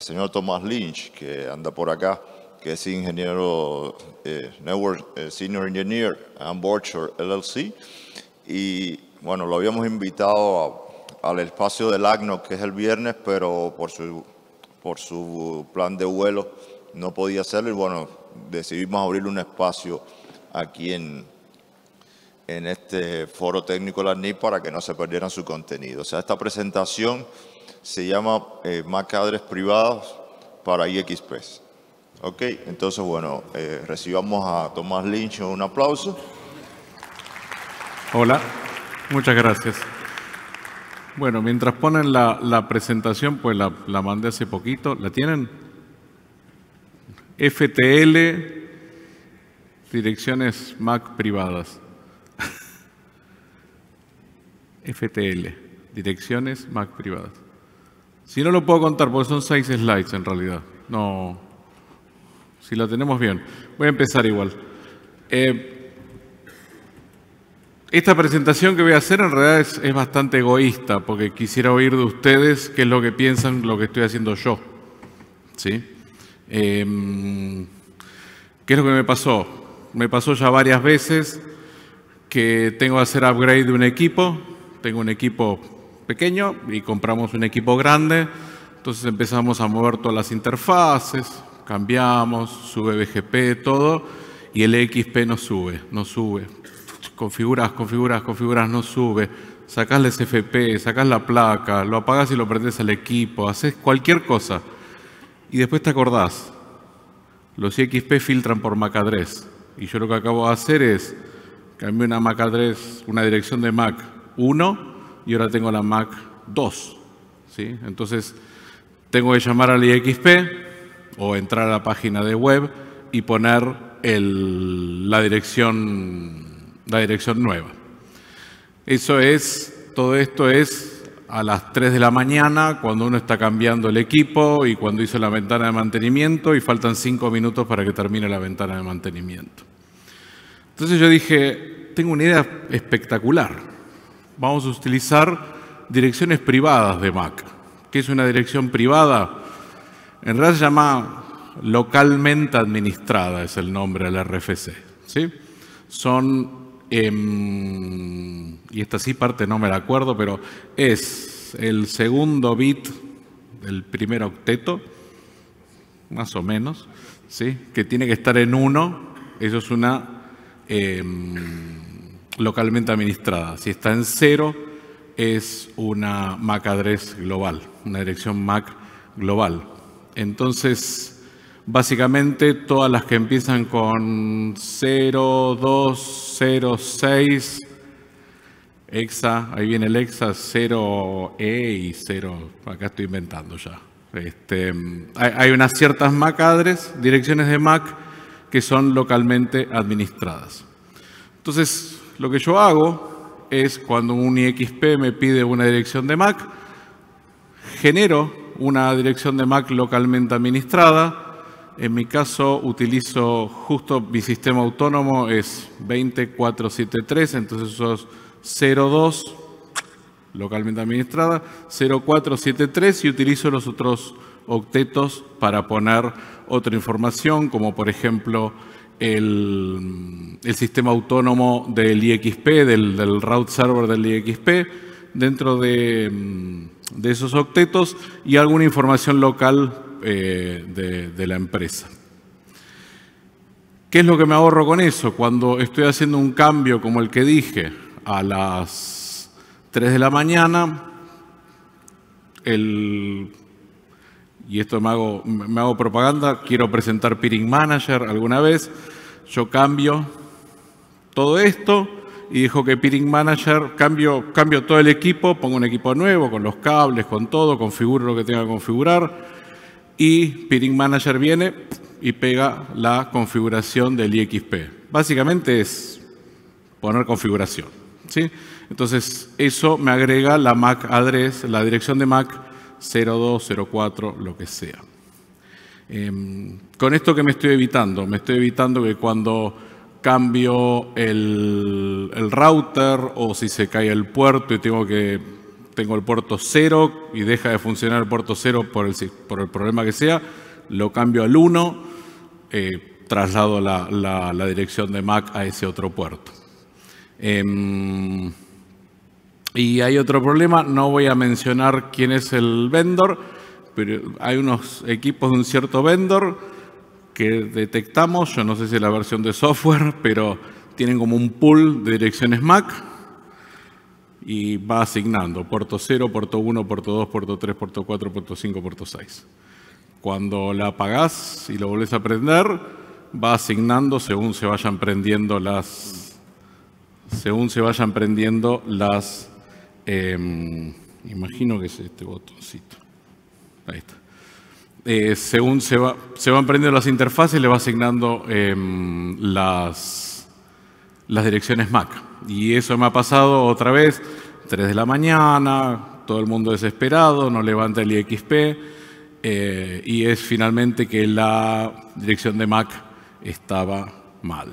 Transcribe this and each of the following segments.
señor Thomas Lynch, que anda por acá, que es ingeniero, Network Senior Engineer en Borchardt LLC. Y bueno, lo habíamos invitado al espacio del ACNOC, que es el viernes, pero por su plan de vuelo no podía hacerlo. Y bueno, decidimos abrir un espacio aquí en este foro técnico de la NIC para que no se perdieran su contenido. O sea, esta presentación se llama MAC Address privadas para IXP. Ok, entonces bueno, recibamos a Thomas Lynch, un aplauso. Hola, muchas gracias. Bueno, mientras ponen la presentación, pues la mandé hace poquito. ¿La tienen? FTL, direcciones MAC privadas. FTL, direcciones MAC privadas. Si no lo puedo contar, porque son 6 slides en realidad. No, si la tenemos bien. Voy a empezar igual. Esta presentación que voy a hacer en realidad es bastante egoísta, porque quisiera oír de ustedes qué es lo que piensan lo que estoy haciendo yo. ¿Sí? ¿Qué es lo que me pasó? Me pasó ya varias veces que tengo que hacer upgrade de un equipo. Tengo un equipo pequeño y compramos un equipo grande. Entonces empezamos a mover todas las interfaces, cambiamos, sube BGP, todo, y el XP no sube. Configuras, no sube. Sacás la SFP, sacás la placa, lo apagás y lo prendés al equipo, haces cualquier cosa. Y después te acordás, los IXP filtran por MAC address. Y yo lo que acabo de hacer es cambié una MAC address, una dirección de MAC 1 y ahora tengo la MAC 2. ¿Sí? Entonces tengo que llamar al IXP o entrar a la página de web y poner la dirección nueva. Todo esto es a las 3 de la mañana, cuando uno está cambiando el equipo y cuando hizo la ventana de mantenimiento y faltan 5 minutos para que termine la ventana de mantenimiento. Entonces yo dije, tengo una idea espectacular. Vamos a utilizar direcciones privadas de MAC. ¿Qué es una dirección privada? En realidad se llama localmente administrada, es el nombre del RFC. ¿Sí? Son... y esta sí parte no me la acuerdo, pero es el segundo bit del primer octeto, más o menos, ¿sí? Que tiene que estar en 1, eso es una localmente administrada. Si está en 0, es una MAC address global, una dirección MAC global. Entonces, básicamente todas las que empiezan con 0, 2, 0, 6, EXA, ahí viene el EXA, 0E y 0, acá estoy inventando ya. Hay unas ciertas MAC address, direcciones de MAC, que son localmente administradas. Entonces, lo que yo hago es cuando un IXP me pide una dirección de MAC, genero una dirección de MAC localmente administrada. En mi caso utilizo justo mi sistema autónomo es 20473, entonces eso es 02 localmente administrada, 0473 y utilizo los otros octetos para poner otra información, como por ejemplo el sistema autónomo del IXP, del route server del IXP, dentro de esos octetos y alguna información local de la empresa. ¿Qué es lo que me ahorro con eso? Cuando estoy haciendo un cambio como el que dije a las 3 de la mañana, y esto me hago propaganda, quiero presentar Peering Manager alguna vez, yo cambio todo esto y dejo que Peering Manager, cambio todo el equipo, pongo un equipo nuevo con los cables, con todo, configuro lo que tenga que configurar y Peering Manager viene y pega la configuración del IXP. Básicamente es poner configuración, ¿sí? Entonces eso me agrega la MAC address, la dirección de MAC 02, 04, lo que sea. Con esto que me estoy evitando que cuando cambio el router o si se cae el puerto y tengo que tengo el puerto 0 y deja de funcionar el puerto 0 por el problema que sea, lo cambio al 1, traslado la dirección de MAC a ese otro puerto. Y hay otro problema, no voy a mencionar quién es el vendor, pero hay unos equipos de un cierto vendor que detectamos, yo no sé si es la versión de software, pero tienen como un pool de direcciones MAC y va asignando puerto 0, puerto 1, puerto 2, puerto 3, puerto 4, puerto 5, puerto 6. Cuando la apagás y lo volvés a prender, va asignando según se vayan prendiendo imagino que es este botoncito. Ahí está. Según se van prendiendo las interfaces, le va asignando las direcciones MAC. Y eso me ha pasado otra vez, 3 de la mañana, todo el mundo desesperado, no levanta el IXP, y es finalmente que la dirección de MAC estaba mal.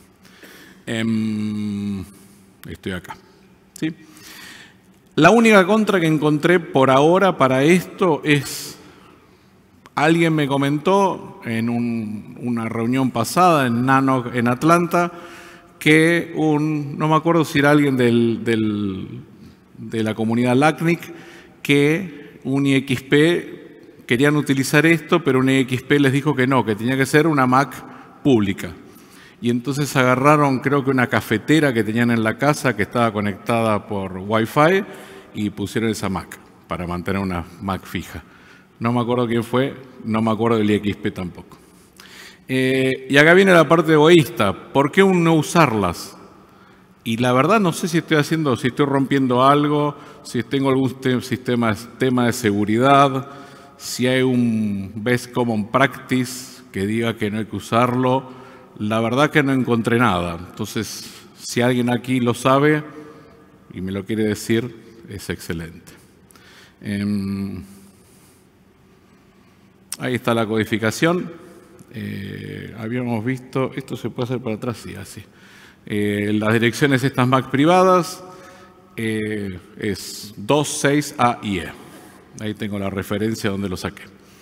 Estoy acá. ¿Sí? La única contra que encontré por ahora para esto es, alguien me comentó en una reunión pasada en Nanoc en Atlanta, que no me acuerdo si era alguien de la comunidad LACNIC, que un IXP querían utilizar esto, pero un IXP les dijo que no, que tenía que ser una Mac pública. Y entonces agarraron, creo que una cafetera que tenían en la casa que estaba conectada por Wi-Fi y pusieron esa Mac para mantener una Mac fija. No me acuerdo quién fue, no me acuerdo del IXP tampoco. Y acá viene la parte egoísta. ¿Por qué no usarlas? Y la verdad no sé si estoy rompiendo algo, si tengo algún tema de seguridad, si hay un best common practice que diga que no hay que usarlo. La verdad que no encontré nada. Entonces, si alguien aquí lo sabe y me lo quiere decir, es excelente. Ahí está la codificación. Habíamos visto, esto se puede hacer para atrás, sí, así. Las direcciones estas Mac privadas es 2, 6, A y E. Ahí tengo la referencia donde lo saqué.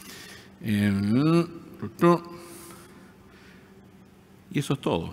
Y eso es todo.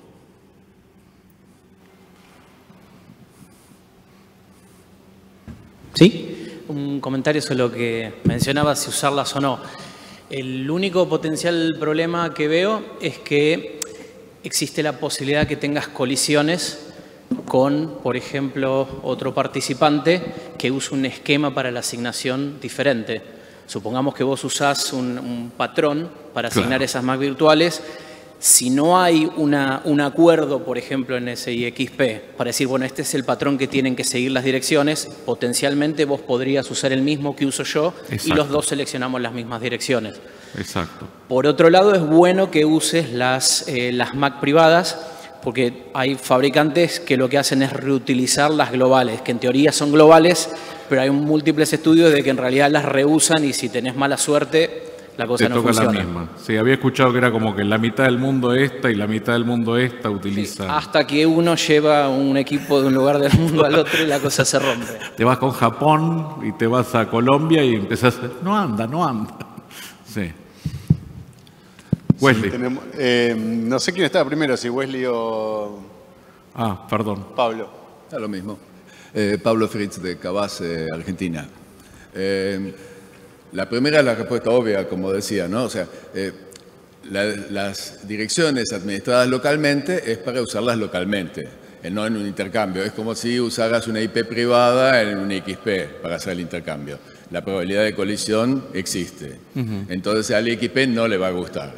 ¿Sí? Un comentario sobre lo que mencionaba, si usarlas o no. El único potencial problema que veo es que existe la posibilidad que tengas colisiones con, por ejemplo, otro participante que use un esquema para la asignación diferente. Supongamos que vos usás un patrón para asignar esas Mac virtuales. Si no hay un acuerdo, por ejemplo, en ese IXP, para decir, bueno, este es el patrón que tienen que seguir las direcciones, potencialmente vos podrías usar el mismo que uso yo. Exacto. Y los dos seleccionamos las mismas direcciones. Exacto. Por otro lado, es bueno que uses las Mac privadas, porque hay fabricantes que lo que hacen es reutilizar las globales, que en teoría son globales, pero hay múltiples estudios de que en realidad las reusan y si tenés mala suerte, la cosa no funciona. Te toca la misma. Sí, había escuchado que era como que la mitad del mundo esta y la mitad del mundo esta utiliza. Sí, hasta que uno lleva un equipo de un lugar del mundo al otro y la cosa se rompe. Te vas con Japón y te vas a Colombia y empezás a... No anda. Sí. Wesley. Sí, no sé quién estaba primero, si Wesley o... Perdón. Pablo. Está lo mismo. Pablo Fritz de Cabas, Argentina. La primera es la respuesta obvia, como decía, ¿no? O sea, las direcciones administradas localmente es para usarlas localmente, no en un intercambio. Es como si usaras una IP privada en un XP para hacer el intercambio. La probabilidad de colisión existe. Entonces al XP no le va a gustar.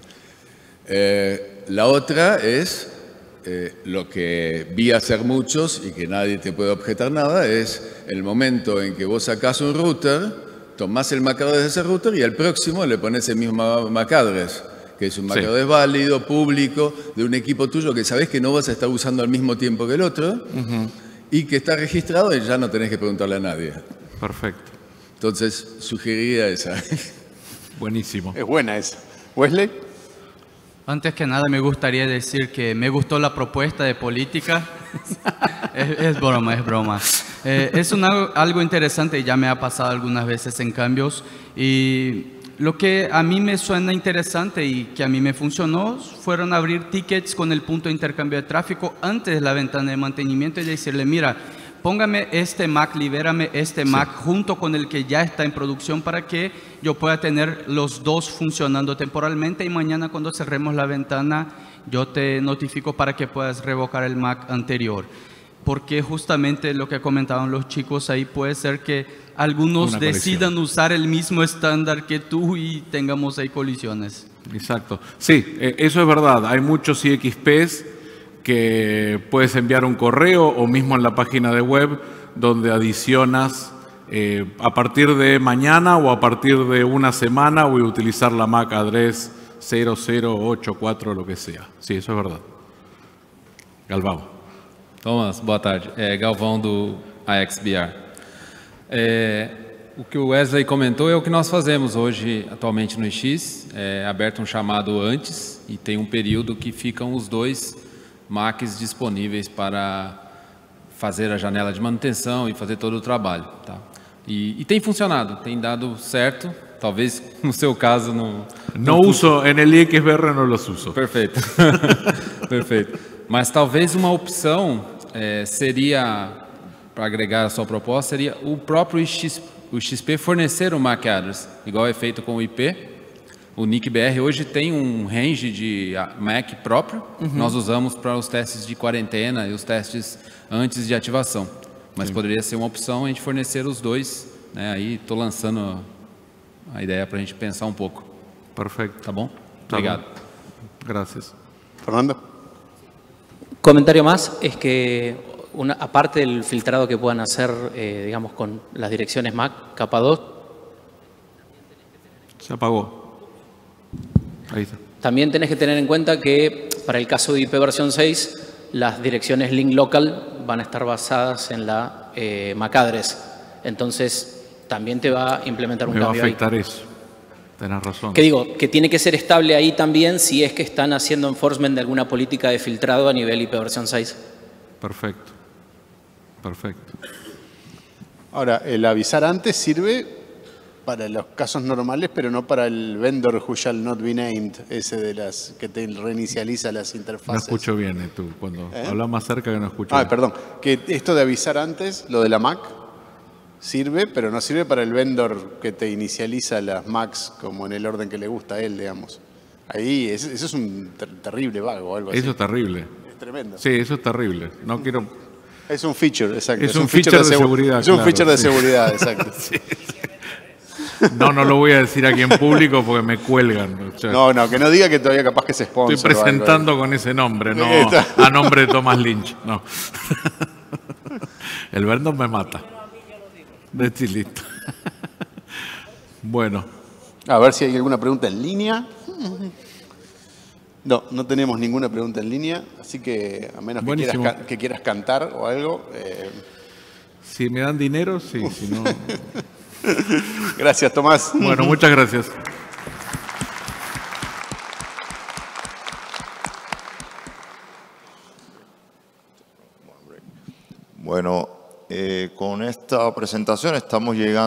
La otra es lo que vi hacer muchos y que nadie te puede objetar nada, es el momento en que vos sacás un router, tomás el MAC address de ese router y al próximo le pones el mismo MAC address, que es un MAC address válido, público, de un equipo tuyo que sabés que no vas a estar usando al mismo tiempo que el otro y que está registrado y ya no tenés que preguntarle a nadie. Perfecto. Entonces, sugeriría esa. Buenísimo. Es buena esa. ¿Wesley? Antes que nada me gustaría decir que me gustó la propuesta de política. Es broma. Es algo interesante, ya me ha pasado algunas veces en cambios, y lo que a mí me suena interesante y que a mí me funcionó fueron abrir tickets con el punto de intercambio de tráfico antes de la ventana de mantenimiento y decirle, mira, póngame este Mac, libérame este Mac junto con el que ya está en producción para que yo pueda tener los dos funcionando temporalmente y mañana cuando cerremos la ventana yo te notifico para que puedas revocar el Mac anterior. Porque justamente lo que comentaban los chicos ahí puede ser que algunos decidan usar el mismo estándar que tú y tengamos ahí colisiones. Exacto. Sí, eso es verdad. Hay muchos IXPs que puedes enviar un correo o mismo en la página de web donde adicionas a partir de mañana o a partir de una semana voy a utilizar la MAC address 0084, lo que sea. Sí, eso es verdad. Galvão. Thomas, boa tarde. Galvão do AXBR. O que o Wesley comentou é o que nós fazemos hoje, atualmente no Ix. É aberto um chamado antes e tem um período que ficam os dois Macs disponíveis para fazer a janela de manutenção e fazer todo o trabalho. Tá? E tem funcionado, tem dado certo. Talvez no seu caso não... Não uso, en el IXBR não los uso. Perfeito. Perfeito. Mas talvez uma opção seria, para agregar a sua proposta, seria o próprio XP fornecer o MAC address, igual é feito com o IP. O NIC-BR hoje tem um range de MAC próprio, nós usamos para os testes de quarentena e os testes antes de ativação. Mas poderia ser uma opção a gente fornecer os dois, né? Aí estou lançando a ideia para a gente pensar um pouco. Perfecto. Tá bom? Tá Obrigado. bom. Gracias. Fernando. Comentario más es que, aparte del filtrado que puedan hacer, digamos, con las direcciones MAC, capa 2, se apagó. Ahí está. También tenés que tener en cuenta que para el caso de IP versión 6, las direcciones link local van a estar basadas en la MAC address. Entonces, también te va a implementar un cambio ahí. Me va a afectar eso. Tenés razón. Que digo, que tiene que ser estable ahí también si es que están haciendo enforcement de alguna política de filtrado a nivel IP versión 6. Perfecto. Perfecto. Ahora, el avisar antes sirve para los casos normales, pero no para el vendor who shall not be named, ese de las que te reinicializa las interfaces. No escucho bien tú, cuando hablas más cerca que no escucho bien. Perdón, que esto de avisar antes, lo de la Mac, sirve, pero no sirve para el vendor que te inicializa las Macs como en el orden que le gusta a él, digamos. Ahí, eso es un terrible bug o algo así. Eso es terrible. Es tremendo. Sí, eso es terrible. No quiero... Es un feature, exacto. Es un feature de seguridad. Es un feature de seguridad, exacto. Sí. No lo voy a decir aquí en público porque me cuelgan. O sea, no, que no diga que todavía capaz que se sponsor. Estoy presentando con ese nombre, no a nombre de Thomas Lynch. No. El Vernon me mata. De listo. Bueno. A ver si hay alguna pregunta en línea. No tenemos ninguna pregunta en línea, así que a menos que quieras cantar o algo. Si me dan dinero, sí, si no... Gracias, Tomás. Bueno, muchas gracias. Bueno, con esta presentación estamos llegando